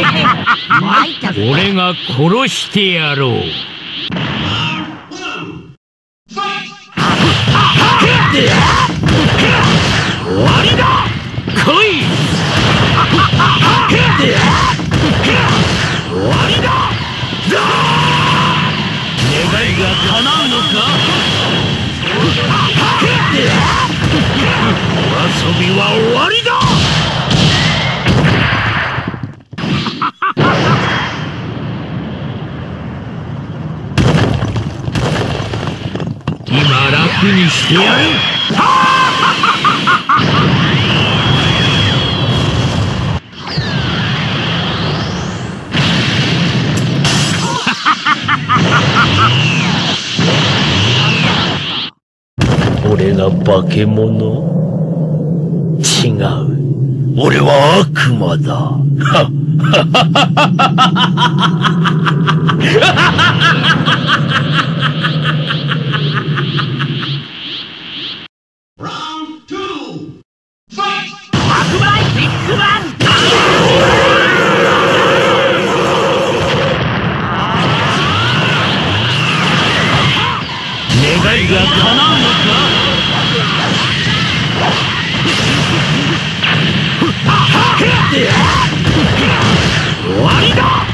俺が殺してやろう。終わりだ。来い。終わりだ。願いが叶うのか。お遊びは終わりだ。今楽にしてやる。俺が化け物？違う。俺は悪魔だ。願いが叶うのか。終わりだ。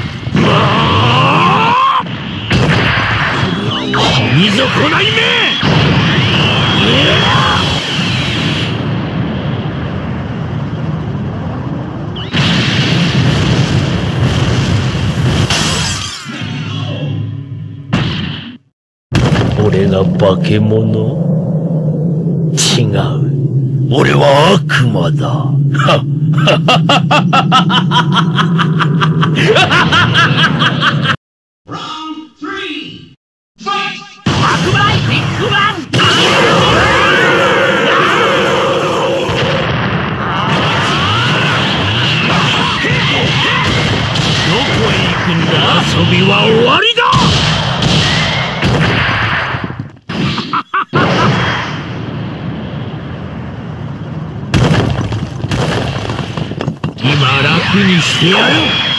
死に損ないめ。俺が化け物？違う。俺は悪魔だ。悪魔ビッグバン。どこへ行くんだ。遊びは終わりだ。今楽にしてやる。